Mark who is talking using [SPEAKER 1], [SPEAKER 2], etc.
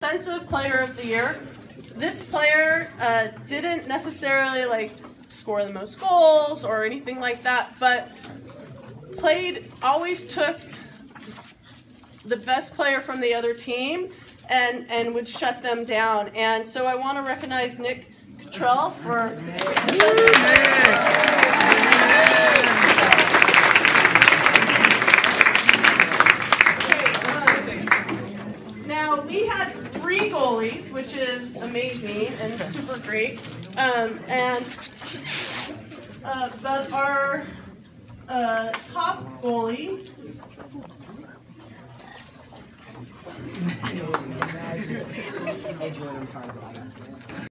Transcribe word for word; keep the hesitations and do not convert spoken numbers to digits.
[SPEAKER 1] Defensive Player of the Year. This player uh, didn't necessarily like score the most goals or anything like that, but played, always took the best player from the other team and, and would shut them down. And so I want to recognize Nick Cottrell for... Now, we had three goalies, which is amazing and super great. Um, and uh, but our uh, top goalie